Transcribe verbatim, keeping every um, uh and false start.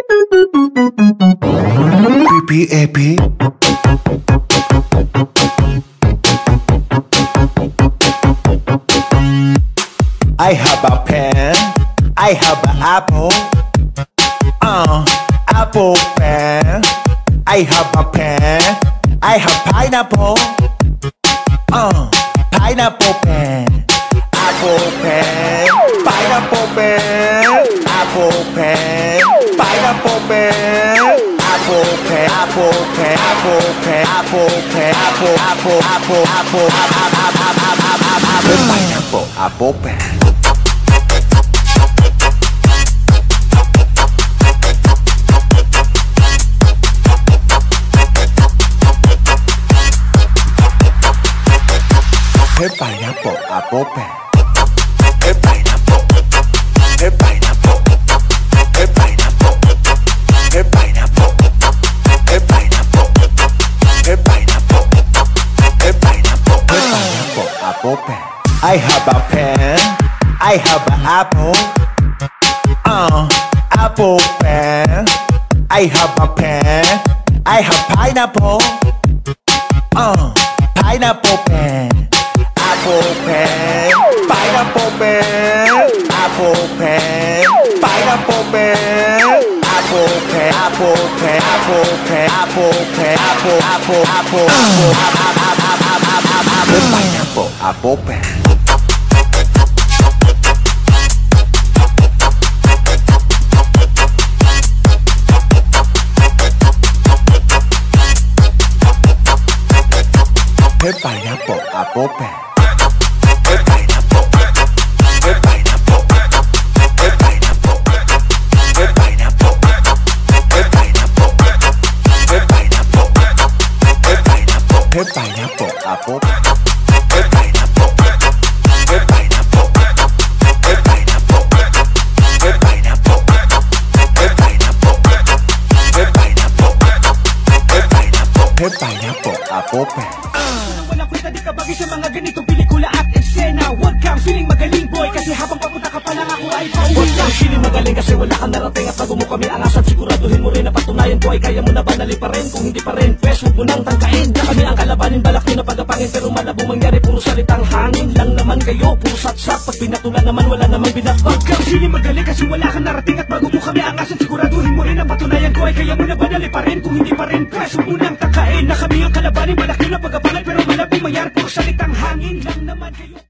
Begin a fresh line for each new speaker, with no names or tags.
P P A P. I have a pen, I have an apple, uh, apple pen. I have a pen, I have pineapple, uh, pineapple pen. Apple pen, pineapple pen, apple pen, pineapple pen. Apple pen, apple pen, apple pen, apple pen, apple, apple, apple, apple, apple, pineapple, apple pen. Hey pineapple, apple pen. Hey pineapple, hey pineapple, hey pineapple, hey pineapple, hey pineapple, hey pineapple, hey pineapple, hey pineapple, apple pen. I have a pen, I have an apple, uh, apple pen. I have a pen, I have pineapple, uh, pineapple pen. Apple pen, pineapple pen, apple pen, pineapple pen, apple pen, apple pen, apple pen, apple pen, apple, apple, apple, apple, pineapple, apple pen. Hey pineapple, apple pen. Hey pineapple, hey pineapple, hey pineapple, hey pineapple, hey pineapple, hey pineapple, hey pineapple, hey pineapple, apple, hey pineapple, hey pineapple, hey pineapple, hey pineapple, hey pineapple, hey pineapple, hey pineapple, hey pineapple, apple pen.
Di ka bagay sa mga ganitong pelikula at eksena. Huwag kang feeling magaling boy, kasi habang papunta ka pa lang ako ay pauwi. Huwag kang feeling magaling kasi wala kang narating. At bago mo kami angasan, siguraduhin mo rin na patunayan ko ay kaya mo na ba nali pa rin. Kung hindi pa rin, pwes huwag mo nang tangkain na kami ang kalabanin, balak nyo na pagapangin. Pero malabong mangyari, puro salitang hangin lang naman kayo, puro satsat. Pag pinatulan naman, wala namang binatbag. Huwag kang feeling magaling kasi wala kang narating. At bago mo kami angasan, siguraduhin mo rin na patunayan ko ay kaya mo na ba nali pa rin. Kung hindi pa rin, pwes huwag mo nang tangkain na kami ang kalabanin, balak nyo na pagapangin. Pero malabong mangyari, puro salitang hangin lang naman kayo.